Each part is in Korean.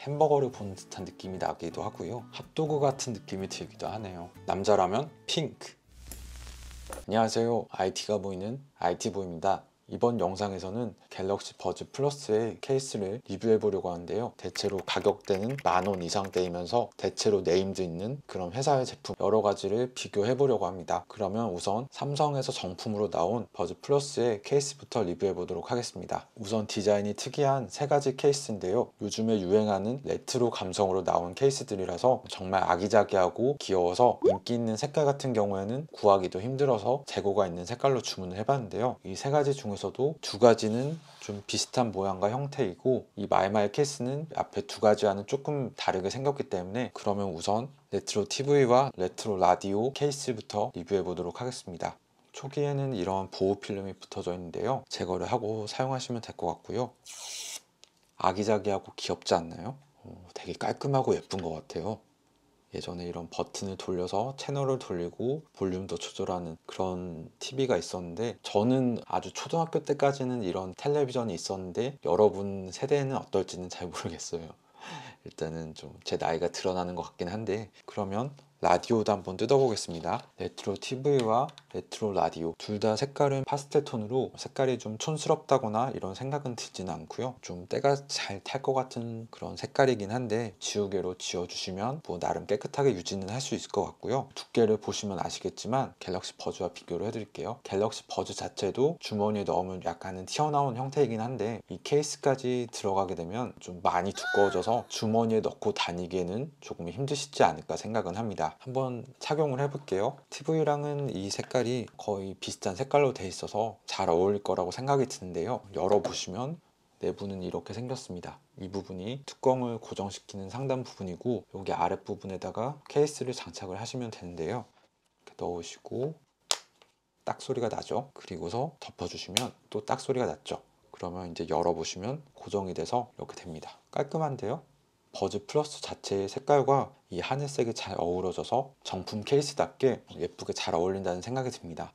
햄버거를 보는 듯한 느낌이 나기도 하고요. 핫도그 같은 느낌이 들기도 하네요. 남자라면 핑크. 안녕하세요. IT가 보이는 IT보입니다. 이번 영상에서는 갤럭시 버즈 플러스의 케이스를 리뷰해 보려고 하는데요. 대체로 가격대는 10,000원 이상대이면서 대체로 네임드 있는 그런 회사의 제품 여러 가지를 비교해 보려고 합니다. 그러면 우선 삼성에서 정품으로 나온 버즈 플러스의 케이스부터 리뷰해 보도록 하겠습니다. 우선 디자인이 특이한 세 가지 케이스인데요. 요즘에 유행하는 레트로 감성으로 나온 케이스들이라서 정말 아기자기하고 귀여워서 인기 있는 색깔 같은 경우에는 구하기도 힘들어서 재고가 있는 색깔로 주문을 해봤는데요. 이 세 가지 중에서도 두 가지는 좀 비슷한 모양과 형태이고, 이 마이마이 케이스는 앞에 두 가지와는 조금 다르게 생겼기 때문에 그러면 우선 레트로 TV와 레트로 라디오 케이스부터 리뷰해 보도록 하겠습니다. 초기에는 이런 보호 필름이 붙어져 있는데요. 제거를 하고 사용하시면 될 것 같고요. 아기자기하고 귀엽지 않나요? 되게 깔끔하고 예쁜 것 같아요. 예전에 이런 버튼을 돌려서 채널을 돌리고 볼륨도 조절하는 그런 TV가 있었는데, 저는 아주 초등학교 때까지는 이런 텔레비전이 있었는데 여러분 세대는 어떨지는 잘 모르겠어요. 일단은 좀 제 나이가 드러나는 것 같긴 한데, 그러면 라디오도 한번 뜯어보겠습니다. 레트로 TV와 레트로 라디오 둘 다 색깔은 파스텔 톤으로 색깔이 좀 촌스럽다거나 이런 생각은 들지는 않고요. 좀 때가 잘 탈 것 같은 그런 색깔이긴 한데, 지우개로 지워주시면 뭐 나름 깨끗하게 유지는 할 수 있을 것 같고요. 두께를 보시면 아시겠지만 갤럭시 버즈와 비교를 해드릴게요. 갤럭시 버즈 자체도 주머니에 넣으면 약간은 튀어나온 형태이긴 한데, 이 케이스까지 들어가게 되면 좀 많이 두꺼워져서 주머니에 넣고 다니기에는 조금 힘드시지 않을까 생각은 합니다. 한번 착용을 해볼게요. TV랑은 이 색깔이 거의 비슷한 색깔로 돼 있어서 잘 어울릴 거라고 생각이 드는데요. 열어보시면 내부는 이렇게 생겼습니다. 이 부분이 뚜껑을 고정시키는 상단 부분이고, 여기 아랫부분에다가 케이스를 장착을 하시면 되는데요. 이렇게 넣으시고 딱 소리가 나죠. 그리고서 덮어주시면 또 딱 소리가 났죠. 그러면 이제 열어보시면 고정이 돼서 이렇게 됩니다. 깔끔한데요? 버즈 플러스 자체의 색깔과 이 하늘색이 잘 어우러져서 정품 케이스답게 예쁘게 잘 어울린다는 생각이 듭니다.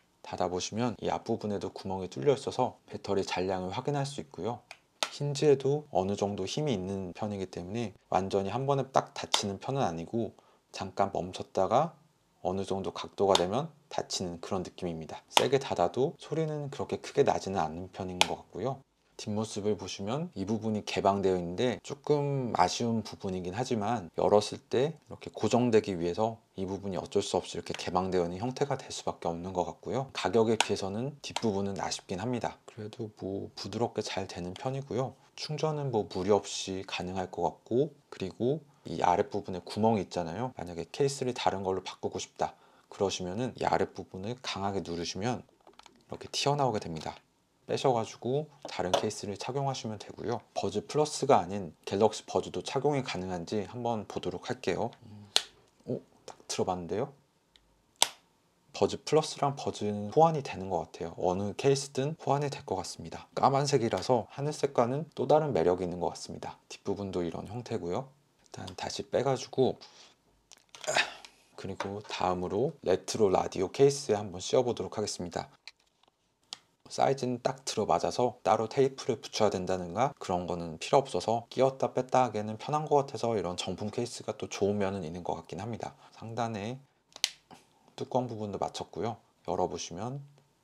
닫아보시면 이 앞부분에도 구멍이 뚫려 있어서 배터리 잔량을 확인할 수 있고요. 힌지에도 어느 정도 힘이 있는 편이기 때문에 완전히 한 번에 딱 닫히는 편은 아니고, 잠깐 멈췄다가 어느 정도 각도가 되면 닫히는 그런 느낌입니다. 세게 닫아도 소리는 그렇게 크게 나지는 않는 편인 것 같고요. 뒷모습을 보시면 이 부분이 개방되어 있는데 조금 아쉬운 부분이긴 하지만, 열었을 때 이렇게 고정되기 위해서 이 부분이 어쩔 수 없이 이렇게 개방되어 있는 형태가 될 수밖에 없는 것 같고요. 가격에 비해서는 뒷부분은 아쉽긴 합니다. 그래도 뭐 부드럽게 잘 되는 편이고요. 충전은 뭐 무리 없이 가능할 것 같고, 그리고 이 아랫부분에 구멍이 있잖아요. 만약에 케이스를 다른 걸로 바꾸고 싶다 그러시면은 이 아랫부분을 강하게 누르시면 이렇게 튀어나오게 됩니다. 빼셔가지고 다른 케이스를 착용하시면 되고요. 버즈 플러스가 아닌 갤럭시 버즈도 착용이 가능한지 한번 보도록 할게요. 딱 들어봤는데요. 버즈 플러스랑 버즈는 호환이 되는 것 같아요. 어느 케이스든 호환이 될 것 같습니다. 까만색이라서 하늘색과는 또 다른 매력이 있는 것 같습니다. 뒷부분도 이런 형태고요. 일단 다시 빼가지고, 그리고 다음으로 레트로 라디오 케이스에 한번 씌워보도록 하겠습니다. 사이즈는 딱 들어맞아서 따로 테이프를 붙여야 된다든가 그런 거는 필요 없어서 끼웠다 뺐다 하기에는 편한 것 같아서 이런 정품 케이스가 또 좋은 면은 있는 것 같긴 합니다. 상단에 뚜껑 부분도 맞췄고요. 열어보시면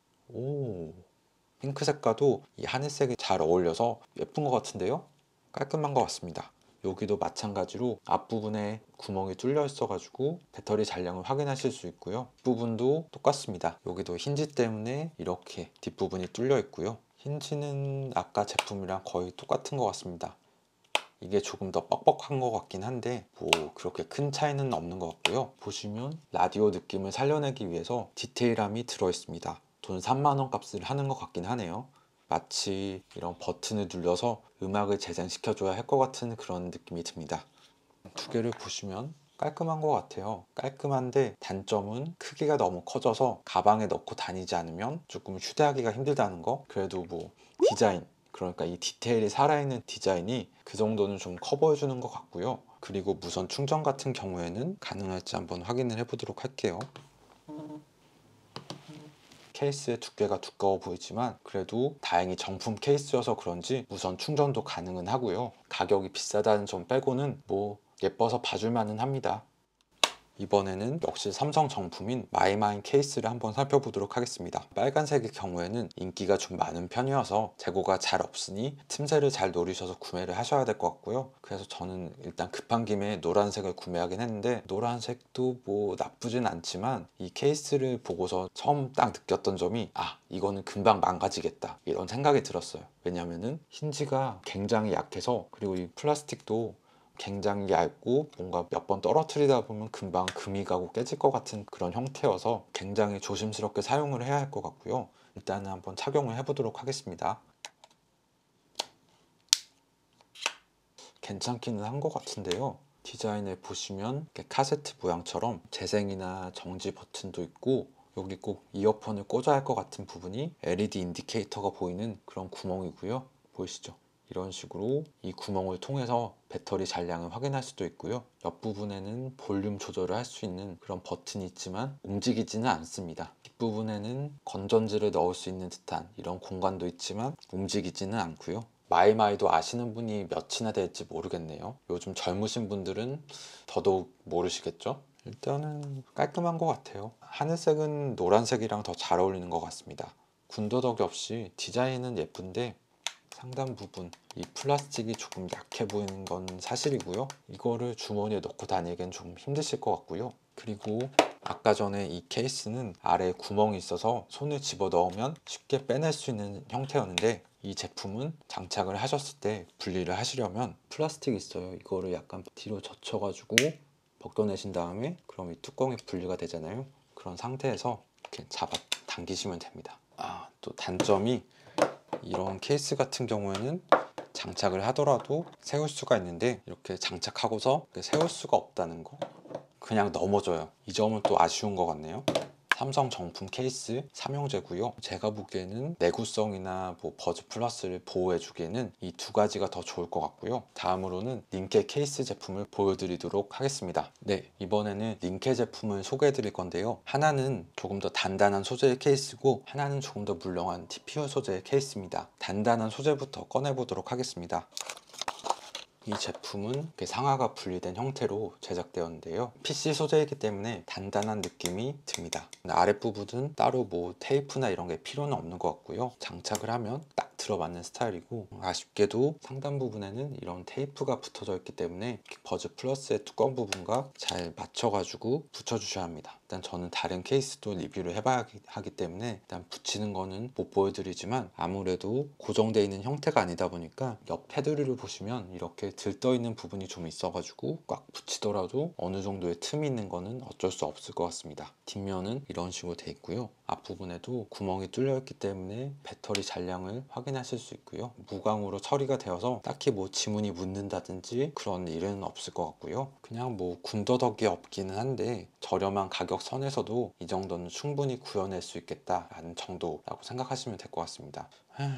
핑크색과도 이 하늘색이 잘 어울려서 예쁜 것 같은데요? 깔끔한 것 같습니다. 여기도 마찬가지로 앞부분에 구멍이 뚫려 있어가지고 배터리 잔량을 확인하실 수 있고요. 뒷부분도 똑같습니다. 여기도 힌지 때문에 이렇게 뒷부분이 뚫려 있고요. 힌지는 아까 제품이랑 거의 똑같은 것 같습니다. 이게 조금 더 뻑뻑한 것 같긴 한데 뭐 그렇게 큰 차이는 없는 것 같고요. 보시면 라디오 느낌을 살려내기 위해서 디테일함이 들어있습니다. 돈 3만원 값을 하는 것 같긴 하네요. 마치 이런 버튼을 눌러서 음악을 재생시켜줘야 할 것 같은 그런 느낌이 듭니다. 두 개를 보시면 깔끔한 것 같아요. 깔끔한데 단점은 크기가 너무 커져서 가방에 넣고 다니지 않으면 조금 휴대하기가 힘들다는 거. 그래도 뭐 디자인, 그러니까 이 디테일이 살아있는 디자인이 그 정도는 좀 커 보여주는 것 같고요. 그리고 무선 충전 같은 경우에는 가능할지 한번 확인을 해보도록 할게요. 케이스의 두께가 두꺼워 보이지만 그래도 다행히 정품 케이스여서 그런지 무선 충전도 가능은 하고요. 가격이 비싸다는 점 빼고는 뭐 예뻐서 봐줄만은 합니다. 이번에는 역시 삼성 정품인 마이마인 케이스를 한번 살펴보도록 하겠습니다. 빨간색의 경우에는 인기가 좀 많은 편이어서 재고가 잘 없으니 틈새를 잘 노리셔서 구매를 하셔야 될 것 같고요. 그래서 저는 일단 급한 김에 노란색을 구매하긴 했는데 노란색도 뭐 나쁘진 않지만 이 케이스를 보고서 처음 딱 느꼈던 점이 이거는 금방 망가지겠다 이런 생각이 들었어요. 왜냐면은 힌지가 굉장히 약해서, 그리고 이 플라스틱도 굉장히 얇고 뭔가 몇 번 떨어뜨리다 보면 금방 금이 가고 깨질 것 같은 그런 형태여서 굉장히 조심스럽게 사용을 해야 할 것 같고요. 일단은 한번 착용을 해보도록 하겠습니다. 괜찮기는 한 것 같은데요. 디자인을 보시면 이렇게 카세트 모양처럼 재생이나 정지 버튼도 있고, 여기 꼭 이어폰을 꽂아야 할 것 같은 부분이 LED 인디케이터가 보이는 그런 구멍이고요. 보이시죠? 이런 식으로 이 구멍을 통해서 배터리 잔량을 확인할 수도 있고요. 옆부분에는 볼륨 조절을 할 수 있는 그런 버튼이 있지만 움직이지는 않습니다. 뒷부분에는 건전지를 넣을 수 있는 듯한 이런 공간도 있지만 움직이지는 않고요. 마이마이도 아시는 분이 몇이나 될지 모르겠네요. 요즘 젊으신 분들은 더더욱 모르시겠죠? 일단은 깔끔한 것 같아요. 하늘색은 노란색이랑 더 잘 어울리는 것 같습니다. 군더더기 없이 디자인은 예쁜데 상단 부분 이 플라스틱이 조금 약해 보이는 건 사실이고요. 이거를 주머니에 넣고 다니기엔 좀 힘드실 것 같고요. 그리고 아까 전에 이 케이스는 아래에 구멍이 있어서 손을 집어 넣으면 쉽게 빼낼 수 있는 형태였는데, 이 제품은 장착을 하셨을 때 분리를 하시려면 플라스틱이 있어요. 이거를 약간 뒤로 젖혀가지고 벗겨내신 다음에 그럼 이 뚜껑이 분리가 되잖아요. 그런 상태에서 이렇게 잡아 당기시면 됩니다. 또 단점이 이런 케이스 같은 경우에는 장착을 하더라도 세울 수가 있는데 이렇게 장착하고서 세울 수가 없다는 거, 그냥 넘어져요. 이 점은 또 아쉬운 것 같네요. 삼성 정품 케이스 삼형제고요. 제가 보기에는 내구성이나 뭐 버즈 플러스를 보호해주기에는 이 두 가지가 더 좋을 것 같고요. 다음으로는 닌케 케이스 제품을 보여드리도록 하겠습니다. 네, 이번에는 닌케 제품을 소개해드릴 건데요. 하나는 조금 더 단단한 소재의 케이스고 하나는 조금 더 물렁한 TPU 소재의 케이스입니다. 단단한 소재부터 꺼내보도록 하겠습니다. 이 제품은 이렇게 상하가 분리된 형태로 제작되었는데요. PC 소재이기 때문에 단단한 느낌이 듭니다. 아랫부분은 따로 뭐 테이프나 이런 게 필요는 없는 것 같고요. 장착을 하면 딱 들어맞는 스타일이고, 아쉽게도 상단 부분에는 이런 테이프가 붙어져 있기 때문에 버즈 플러스의 뚜껑 부분과 잘 맞춰가지고 붙여주셔야 합니다. 일단 저는 다른 케이스도 리뷰를 해봐야 하기 때문에 일단 붙이는 거는 못 보여드리지만, 아무래도 고정되어 있는 형태가 아니다 보니까 옆 테두리를 보시면 이렇게 들떠 있는 부분이 좀 있어가지고 꽉 붙이더라도 어느 정도의 틈이 있는 거는 어쩔 수 없을 것 같습니다. 뒷면은 이런 식으로 돼 있고요. 앞부분에도 구멍이 뚫려 있기 때문에 배터리 잔량을 확인하실 수 있고요. 무광으로 처리가 되어서 딱히 뭐 지문이 묻는다든지 그런 일은 없을 것 같고요. 그냥 뭐 군더더기 없기는 한데 저렴한 가격 선에서도 이 정도는 충분히 구현할 수 있겠다라는 정도라고 생각하시면 될 것 같습니다.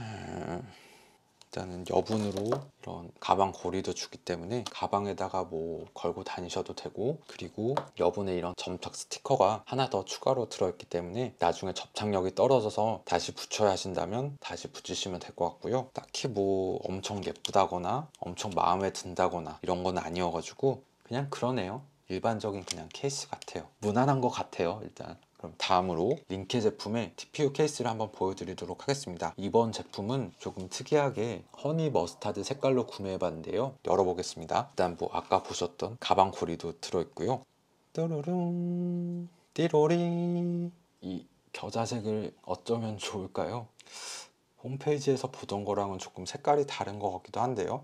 일단은 여분으로 이런 가방 고리도 주기 때문에 가방에다가 뭐 걸고 다니셔도 되고, 그리고 여분에 이런 점착 스티커가 하나 더 추가로 들어있기 때문에 나중에 접착력이 떨어져서 다시 붙여야 하신다면 다시 붙이시면 될 것 같고요. 딱히 뭐 엄청 예쁘다거나 엄청 마음에 든다거나 이런 건 아니어가지고 그냥 그러네요. 일반적인 그냥 케이스 같아요. 무난한 것 같아요. 일단 그럼 다음으로 닌케 제품의 TPU 케이스를 한번 보여드리도록 하겠습니다. 이번 제품은 조금 특이하게 허니 머스타드 색깔로 구매해봤는데요. 열어보겠습니다. 일단 뭐 아까 보셨던 가방 고리도 들어있고요. 뚜루룽 띠로리. 이 겨자색을 어쩌면 좋을까요? 홈페이지에서 보던 거랑은 조금 색깔이 다른 것 같기도 한데요.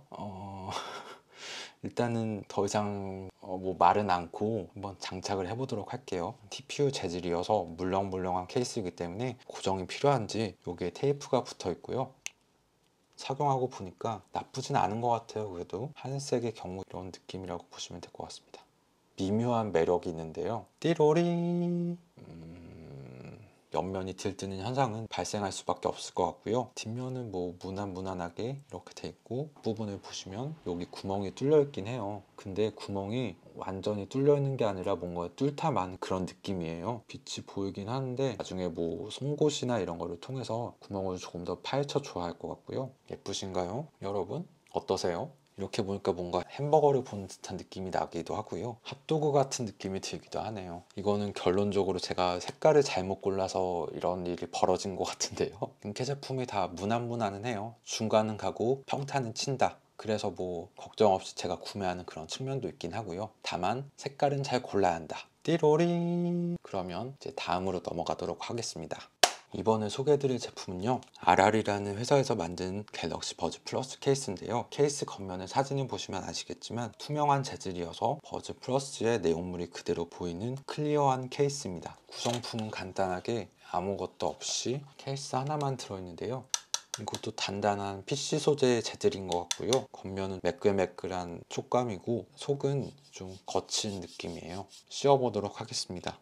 일단은 더 이상 뭐 말은 않고 한번 장착을 해보도록 할게요. TPU 재질이어서 물렁물렁한 케이스이기 때문에 고정이 필요한지 여기에 테이프가 붙어 있고요. 착용하고 보니까 나쁘진 않은 것 같아요. 그래도 하늘색의 경우 이런 느낌이라고 보시면 될 것 같습니다. 미묘한 매력이 있는데요. 띠로리. 옆면이 들뜨는 현상은 발생할 수밖에 없을 것 같고요. 뒷면은 뭐 무난무난하게 이렇게 돼 있고, 부분을 보시면 여기 구멍이 뚫려 있긴 해요. 근데 구멍이 완전히 뚫려 있는 게 아니라 뭔가 뚫다만 그런 느낌이에요. 빛이 보이긴 하는데 나중에 뭐 송곳이나 이런 거를 통해서 구멍을 조금 더 파헤쳐 줘야 할 것 같고요. 예쁘신가요? 여러분 어떠세요? 이렇게 보니까 뭔가 햄버거를 보는 듯한 느낌이 나기도 하고요. 핫도그 같은 느낌이 들기도 하네요. 이거는 결론적으로 제가 색깔을 잘못 골라서 이런 일이 벌어진 것 같은데요. 인케 제품이 다 무난무난은 해요. 중간은 가고 평타는 친다. 그래서 뭐 걱정 없이 제가 구매하는 그런 측면도 있긴 하고요. 다만 색깔은 잘 골라야 한다. 띠로리. 그러면 이제 다음으로 넘어가도록 하겠습니다. 이번에 소개해드릴 제품은요, RR이라는 회사에서 만든 갤럭시 버즈 플러스 케이스인데요. 케이스 겉면을 사진을 보시면 아시겠지만 투명한 재질이어서 버즈 플러스의 내용물이 그대로 보이는 클리어한 케이스입니다. 구성품은 간단하게 아무것도 없이 케이스 하나만 들어있는데요. 이것도 단단한 PC 소재의 재질인 것 같고요. 겉면은 매끌매끌한 촉감이고 속은 좀 거친 느낌이에요. 씌워보도록 하겠습니다.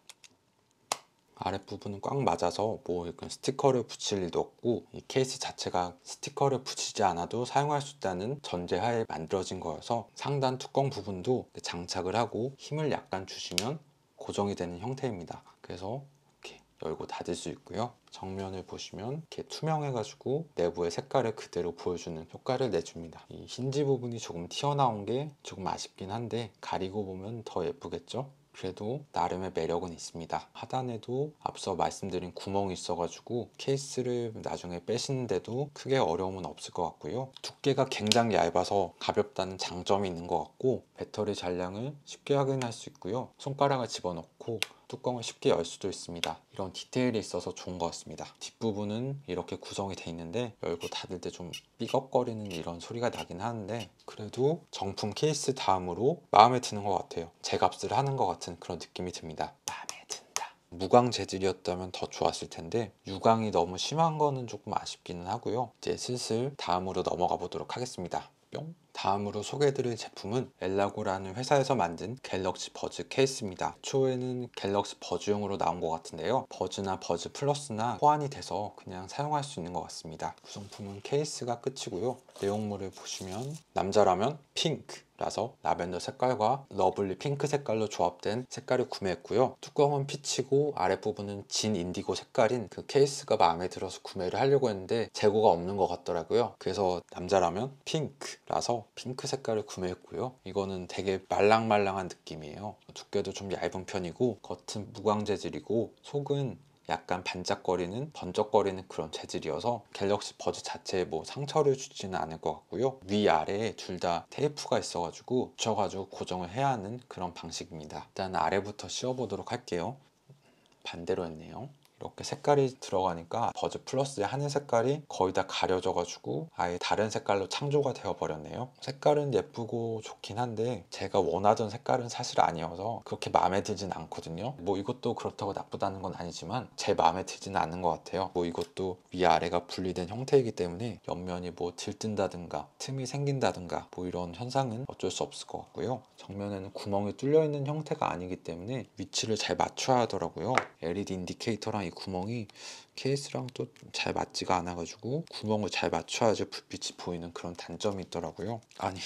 아랫부분은 꽉 맞아서 뭐 약간 스티커를 붙일 일도 없고, 이 케이스 자체가 스티커를 붙이지 않아도 사용할 수 있다는 전제하에 만들어진 거여서 상단 뚜껑 부분도 장착을 하고 힘을 약간 주시면 고정이 되는 형태입니다. 그래서 이렇게 열고 닫을 수 있고요. 정면을 보시면 이렇게 투명해가지고 내부의 색깔을 그대로 보여주는 효과를 내줍니다. 이 힌지 부분이 조금 튀어나온 게 조금 아쉽긴 한데 가리고 보면 더 예쁘겠죠? 그래도 나름의 매력은 있습니다. 하단에도 앞서 말씀드린 구멍이 있어가지고 케이스를 나중에 빼시는데도 크게 어려움은 없을 것 같고요. 두께가 굉장히 얇아서 가볍다는 장점이 있는 것 같고, 배터리 잔량을 쉽게 확인할 수 있고요. 손가락을 집어넣고 뚜껑을 쉽게 열 수도 있습니다. 이런 디테일이 있어서 좋은 것 같습니다. 뒷부분은 이렇게 구성이 되어 있는데 열고 닫을 때 좀 삐걱거리는 이런 소리가 나긴 하는데, 그래도 정품 케이스 다음으로 마음에 드는 것 같아요. 제 값을 하는 것 같은 그런 느낌이 듭니다. 마음에 든다. 무광 재질이었다면 더 좋았을 텐데 유광이 너무 심한 거는 조금 아쉽기는 하고요. 이제 슬슬 다음으로 넘어가 보도록 하겠습니다. 뿅. 다음으로 소개해드릴 제품은 엘라고라는 회사에서 만든 갤럭시 버즈 케이스입니다. 초에는 갤럭시 버즈용으로 나온 것 같은데요. 버즈나 버즈 플러스나 호환이 돼서 그냥 사용할 수 있는 것 같습니다. 구성품은 케이스가 끝이고요. 내용물을 보시면 남자라면 핑크 라서 라벤더 색깔과 러블리 핑크 색깔로 조합된 색깔을 구매했고요. 뚜껑은 피치고 아랫부분은 진 인디고 색깔인 그 케이스가 마음에 들어서 구매를 하려고 했는데 재고가 없는 것 같더라고요. 그래서 남자라면 핑크라서 핑크 색깔을 구매했고요. 이거는 되게 말랑말랑한 느낌이에요. 두께도 좀 얇은 편이고 겉은 무광 재질이고 속은 약간 반짝거리는 번쩍거리는 그런 재질이어서 갤럭시 버즈 자체에 뭐 상처를 주지는 않을 것 같고요. 위아래에 둘 다 테이프가 있어가지고 붙여가지고 고정을 해야 하는 그런 방식입니다. 일단 아래부터 씌워보도록 할게요. 반대로 했네요. 이렇게 색깔이 들어가니까 버즈 플러스의 하늘 색깔이 거의 다 가려져 가지고 아예 다른 색깔로 창조가 되어 버렸네요. 색깔은 예쁘고 좋긴 한데 제가 원하던 색깔은 사실 아니어서 그렇게 마음에 들진 않거든요. 뭐 이것도 그렇다고 나쁘다는 건 아니지만 제 마음에 들지는 않는 것 같아요. 뭐 이것도 위아래가 분리된 형태이기 때문에 옆면이 뭐 들뜬다든가 틈이 생긴다든가 뭐 이런 현상은 어쩔 수 없을 것 같고요. 정면에는 구멍이 뚫려 있는 형태가 아니기 때문에 위치를 잘 맞춰야 하더라고요. LED 인디케이터랑 이 구멍이 케이스랑 또 잘 맞지가 않아 가지고 구멍을 잘 맞춰야지 불빛이 보이는 그런 단점이 있더라고요. 아니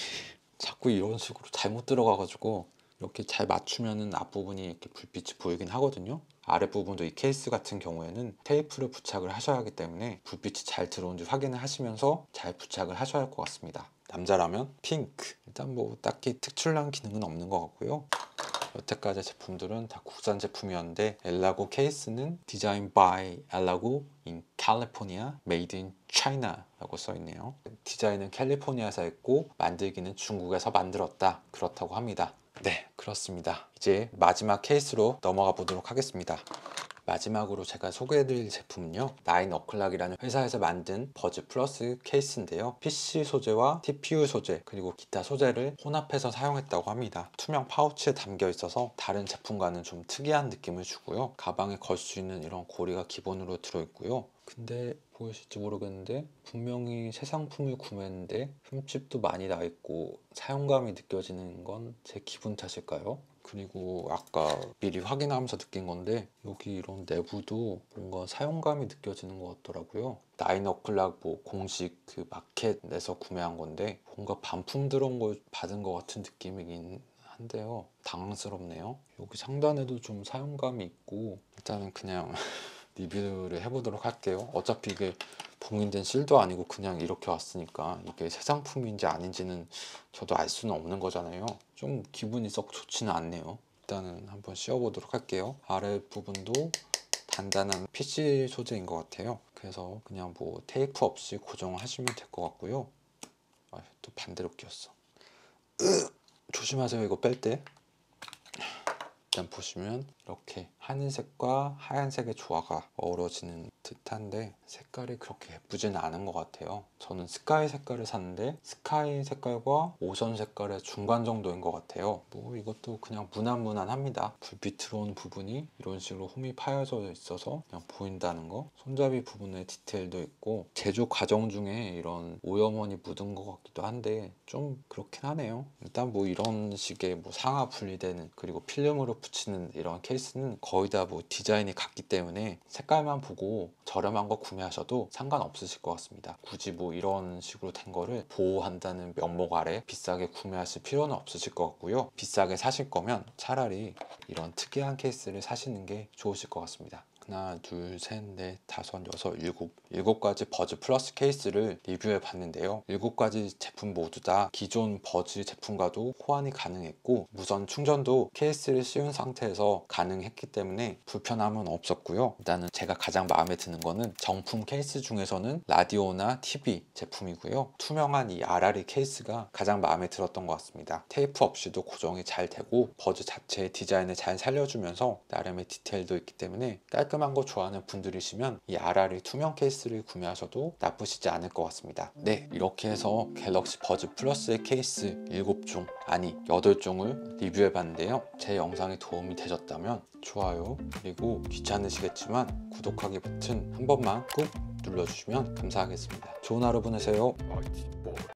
자꾸 이런 식으로 잘못 들어가 가지고 이렇게 잘 맞추면은 앞부분이 이렇게 불빛이 보이긴 하거든요. 아랫부분도 이 케이스 같은 경우에는 테이프를 부착을 하셔야 하기 때문에 불빛이 잘 들어온지 확인을 하시면서 잘 부착을 하셔야 할 것 같습니다. 남자라면 핑크. 일단 뭐 딱히 특출난 기능은 없는 것 같고요. 여태까지 제품들은 다 국산 제품이었는데 엘라고 케이스는 디자인 by 엘라고 in California, made in China 라고 써있네요. 디자인은 캘리포니아에서 했고 만들기는 중국에서 만들었다, 그렇다고 합니다. 네, 그렇습니다. 이제 마지막 케이스로 넘어가 보도록 하겠습니다. 마지막으로 제가 소개해드릴 제품은요, 나인 어클락이라는 회사에서 만든 버즈 플러스 케이스인데요. PC 소재와 TPU 소재 그리고 기타 소재를 혼합해서 사용했다고 합니다. 투명 파우치에 담겨 있어서 다른 제품과는 좀 특이한 느낌을 주고요. 가방에 걸 수 있는 이런 고리가 기본으로 들어있고요. 근데 보이실지 모르겠는데 분명히 새 상품을 구매했는데 흠집도 많이 나 있고 사용감이 느껴지는 건 제 기분 탓일까요? 그리고 아까 미리 확인하면서 느낀 건데 여기 이런 내부도 뭔가 사용감이 느껴지는 것 같더라고요. 나인어클락 뭐 공식 그 마켓에서 구매한 건데 뭔가 반품 들어온 걸 받은 것 같은 느낌이긴 한데요. 당황스럽네요. 여기 상단에도 좀 사용감이 있고 일단은 그냥 리뷰를 해보도록 할게요. 어차피 이게 봉인된 실도 아니고 그냥 이렇게 왔으니까 이게 새 상품인지 아닌지는 저도 알 수는 없는 거잖아요. 좀 기분이 썩 좋지는 않네요. 일단은 한번 씌워보도록 할게요. 아랫부분도 단단한 PC 소재인 것 같아요. 그래서 그냥 뭐 테이프 없이 고정하시면 될 것 같고요. 아, 또 반대로 끼웠어. 조심하세요, 이거 뺄 때. 일단 보시면 이렇게 하늘색과 하얀색의 조화가 어우러지는 듯한데 색깔이 그렇게 예쁘지는 않은 것 같아요. 저는 스카이 색깔을 샀는데 스카이 색깔과 오션 색깔의 중간 정도인 것 같아요. 뭐 이것도 그냥 무난무난합니다. 불빛 들어오는 부분이 이런 식으로 홈이 파여져 있어서 그냥 보인다는 거. 손잡이 부분에 디테일도 있고 제조 과정 중에 이런 오염원이 묻은 것 같기도 한데 좀 그렇긴 하네요. 일단 뭐 이런 식의 뭐 상하 분리되는 그리고 필름으로 붙이는 이런 케이스는 거의 다 뭐 디자인이 같기 때문에 색깔만 보고 저렴한 거 구매하셔도 상관없으실 것 같습니다. 굳이 뭐 이런 식으로 된 거를 보호한다는 명목 아래 비싸게 구매하실 필요는 없으실 것 같고요. 비싸게 사실 거면 차라리 이런 특이한 케이스를 사시는 게 좋으실 것 같습니다. 하나, 둘, 셋, 넷, 다섯, 여섯, 일곱 가지 버즈 플러스 케이스를 리뷰해 봤는데요. 7가지 제품 모두 다 기존 버즈 제품과도 호환이 가능했고 무선 충전도 케이스를 씌운 상태에서 가능했기 때문에 불편함은 없었고요. 일단은 제가 가장 마음에 드는 거는 정품 케이스 중에서는 라디오나 TV 제품이고요. 투명한 이 RRE 케이스가 가장 마음에 들었던 것 같습니다. 테이프 없이도 고정이 잘 되고 버즈 자체의 디자인을 잘 살려주면서 나름의 디테일도 있기 때문에 깔끔한 거 좋아하는 분들이시면 이 RRE 투명 케이스를 구매하셔도 나쁘시지 않을 것 같습니다. 네, 이렇게 해서 갤럭시 버즈 플러스의 케이스 7종 아니 8종을 리뷰해 봤는데요. 제 영상이 도움이 되셨다면 좋아요 그리고 귀찮으시겠지만 구독하기 버튼 한 번만 꾹 눌러주시면 감사하겠습니다. 좋은 하루 보내세요.